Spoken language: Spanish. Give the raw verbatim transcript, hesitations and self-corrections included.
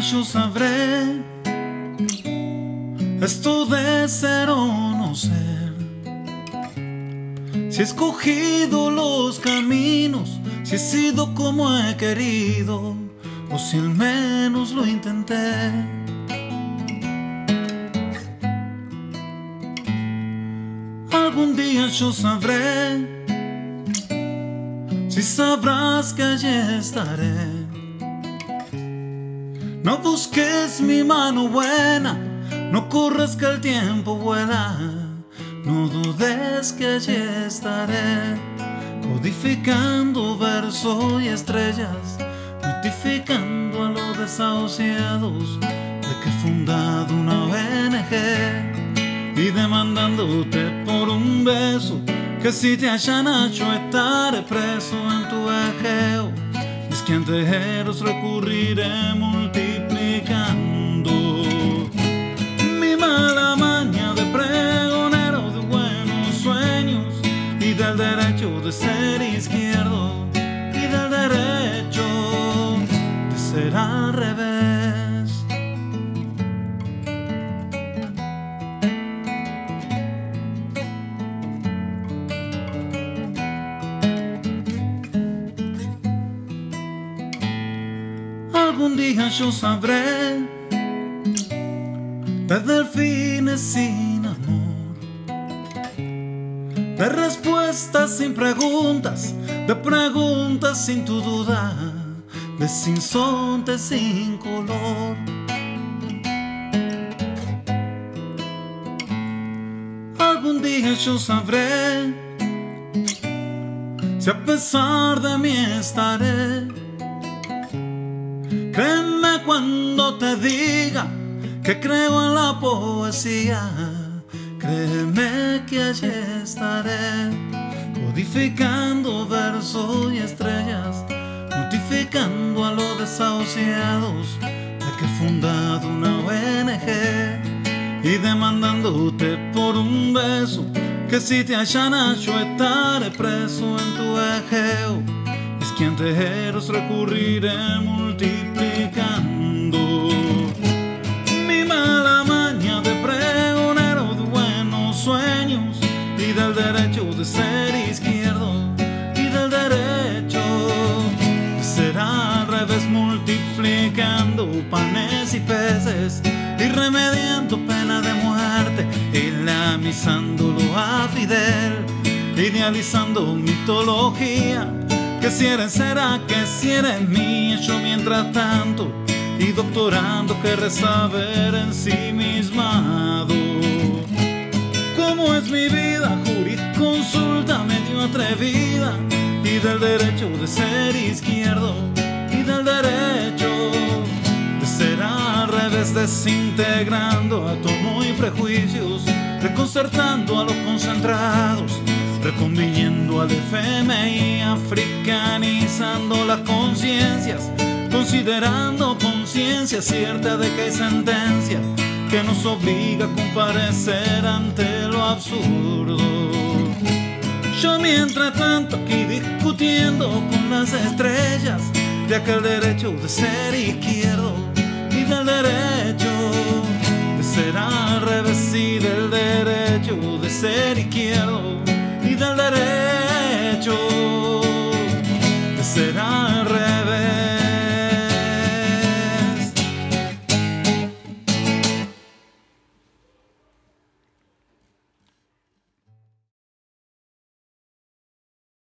yo sabré esto de ser o no ser, si he escogido los caminos, si he sido como he querido, o si al menos lo intenté. Algún día yo sabré, si sabrás que allí estaré. No busques mi mano buena, no corras que el tiempo vuela, no dudes que allí estaré, codificando verso y estrellas, notificando a los desahuciados de que he fundado una O N G y demandándote por un beso, que si te hallan hecho estaré preso en tu ejeo. Y es que ante eros recurriré multiplicando mi mala maña de pregonero de buenos sueños y del derecho de ser izquierdo y del derecho de ser al revés. Algún día yo sabré de delfines sin amor, de respuestas sin preguntas, de preguntas sin tu duda, de sinsontes sin color. Algún día yo sabré si a pesar de mí estaré. Créeme cuando te diga que creo en la poesía, créeme que allí estaré, codificando versos y estrellas, notificando a los desahuciados de que he fundado una O N G y demandándote por un beso, que si te hallan hecho estaré preso en tu ejeo. Es que ante eros recurriré multiplicando mi mala maña de pregonero de buenos sueños y del derecho de ser izquierdo y del derecho de ser al revés, multiplicando panes y peces, irremediando pena de muerte, ilamizándolo a Fidel, idealizando mitología, que si eres será, que si eres mía, yo mientras tanto, y doctorando que resaber ensimismado. ¿Cómo es mi vida? Jurisconsulta medio atrevida, y del derecho de ser izquierdo, y del derecho de ser al revés, desintegrando átomos y prejuicios, desconcertando a los concentrados, reconviniendo al F M I, africanizando las conciencias, considerando conciencia cierta de que hay sentencia que nos obliga a comparecer ante lo absurdo. Yo mientras tanto aquí discutiendo con las estrellas de aquel derecho de ser izquierdo y del derecho